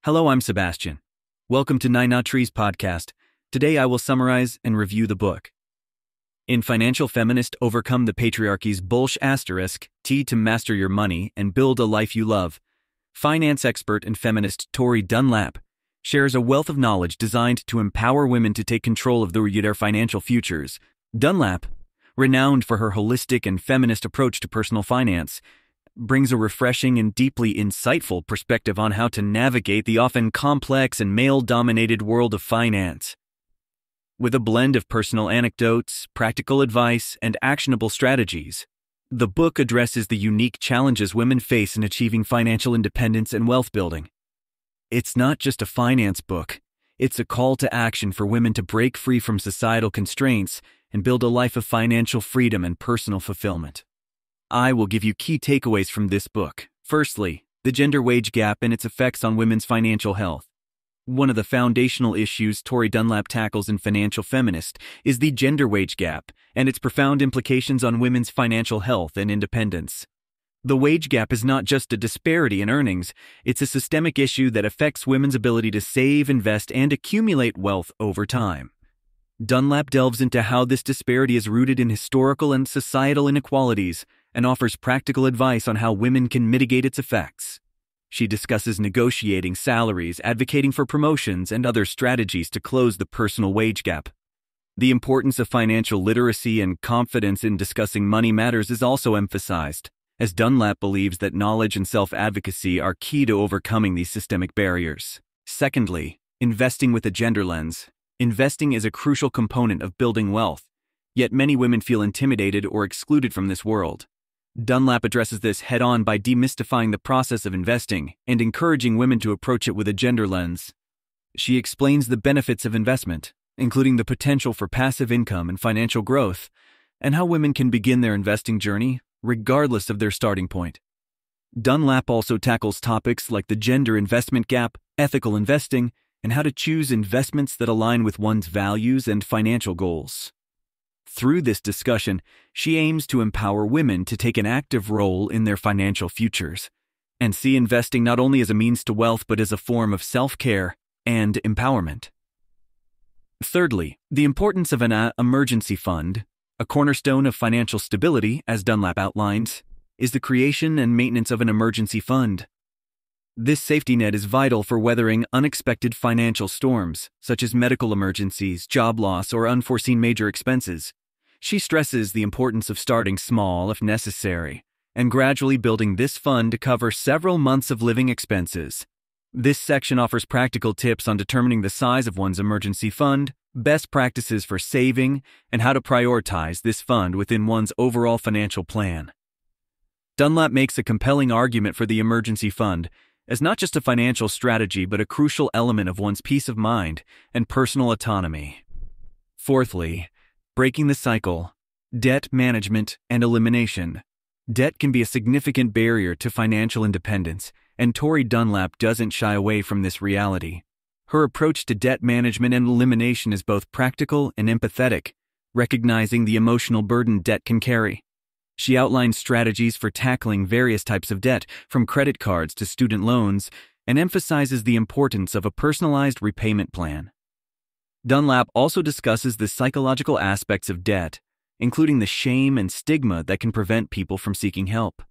Hello, I'm Sebastian. Welcome to Nine Trees podcast. Today I will summarize and review the book. In Financial Feminist, Overcome the Patriarchy's Bullsh** T to Master Your Money and Build a Life You Love, finance expert and feminist Tori Dunlap shares a wealth of knowledge designed to empower women to take control of their financial futures. Dunlap, renowned for her holistic and feminist approach to personal finance, brings a refreshing and deeply insightful perspective on how to navigate the often complex and male-dominated world of finance. With a blend of personal anecdotes, practical advice, and actionable strategies, the book addresses the unique challenges women face in achieving financial independence and wealth building. It's not just a finance book, it's a call to action for women to break free from societal constraints and build a life of financial freedom and personal fulfillment. I will give you key takeaways from this book. Firstly, the gender wage gap and its effects on women's financial health. One of the foundational issues Tori Dunlap tackles in Financial Feminist is the gender wage gap and its profound implications on women's financial health and independence. The wage gap is not just a disparity in earnings, it's a systemic issue that affects women's ability to save, invest, and accumulate wealth over time. Dunlap delves into how this disparity is rooted in historical and societal inequalities and offers practical advice on how women can mitigate its effects. She discusses negotiating salaries, advocating for promotions, and other strategies to close the personal wage gap. The importance of financial literacy and confidence in discussing money matters is also emphasized, as Dunlap believes that knowledge and self-advocacy are key to overcoming these systemic barriers. Secondly, investing with a gender lens. Investing is a crucial component of building wealth, yet many women feel intimidated or excluded from this world. Dunlap addresses this head-on by demystifying the process of investing and encouraging women to approach it with a gender lens. She explains the benefits of investment, including the potential for passive income and financial growth, and how women can begin their investing journey regardless of their starting point. Dunlap also tackles topics like the gender investment gap, ethical investing, and how to choose investments that align with one's values and financial goals. Through this discussion, she aims to empower women to take an active role in their financial futures and see investing not only as a means to wealth but as a form of self-care and empowerment. Thirdly, the importance of an emergency fund, a cornerstone of financial stability, as Dunlap outlines, is the creation and maintenance of an emergency fund. This safety net is vital for weathering unexpected financial storms, such as medical emergencies, job loss, or unforeseen major expenses. She stresses the importance of starting small if necessary, and gradually building this fund to cover several months of living expenses. This section offers practical tips on determining the size of one's emergency fund, best practices for saving, and how to prioritize this fund within one's overall financial plan. Dunlap makes a compelling argument for the emergency fund as not just a financial strategy but a crucial element of one's peace of mind and personal autonomy. Fourthly, breaking the cycle, debt management and elimination. Debt can be a significant barrier to financial independence, and Tori Dunlap doesn't shy away from this reality. Her approach to debt management and elimination is both practical and empathetic, recognizing the emotional burden debt can carry. She outlines strategies for tackling various types of debt, from credit cards to student loans, and emphasizes the importance of a personalized repayment plan. Dunlap also discusses the psychological aspects of debt, including the shame and stigma that can prevent people from seeking help.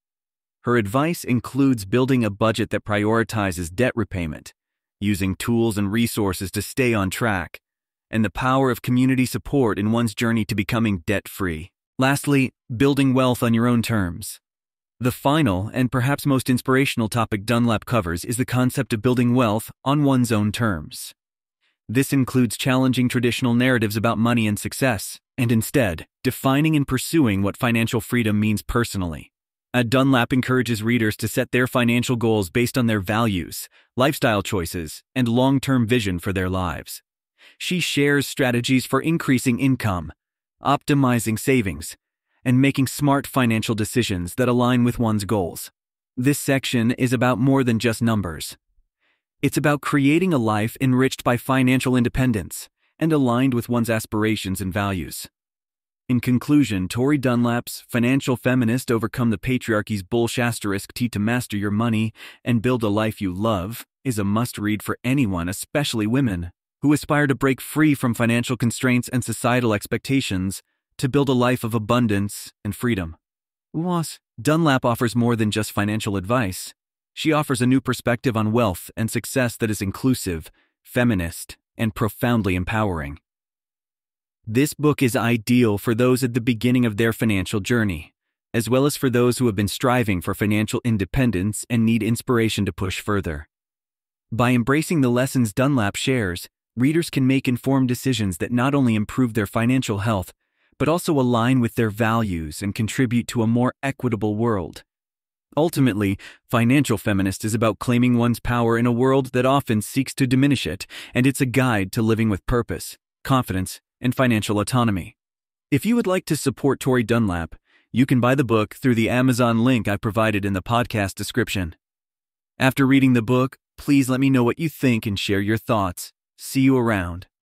Her advice includes building a budget that prioritizes debt repayment, using tools and resources to stay on track, and the power of community support in one's journey to becoming debt-free. Lastly, building wealth on your own terms. The final and perhaps most inspirational topic Dunlap covers is the concept of building wealth on one's own terms. This includes challenging traditional narratives about money and success, and instead, defining and pursuing what financial freedom means personally. Dunlap encourages readers to set their financial goals based on their values, lifestyle choices, and long-term vision for their lives. She shares strategies for increasing income, optimizing savings, and making smart financial decisions that align with one's goals. This section is about more than just numbers. It's about creating a life enriched by financial independence and aligned with one's aspirations and values. In conclusion, Tori Dunlap's Financial Feminist Overcome the Patriarchy's Bullsh** Tea to Master Your Money and Build a Life You Love is a must-read for anyone, especially women, who aspire to break free from financial constraints and societal expectations to build a life of abundance and freedom. Dunlap offers more than just financial advice. She offers a new perspective on wealth and success that is inclusive, feminist, and profoundly empowering. This book is ideal for those at the beginning of their financial journey, as well as for those who have been striving for financial independence and need inspiration to push further. By embracing the lessons Dunlap shares, readers can make informed decisions that not only improve their financial health, but also align with their values and contribute to a more equitable world. Ultimately, Financial Feminist is about claiming one's power in a world that often seeks to diminish it, and it's a guide to living with purpose, confidence, and financial autonomy. If you would like to support Tori Dunlap, you can buy the book through the Amazon link I provided in the podcast description. After reading the book, please let me know what you think and share your thoughts. See you around.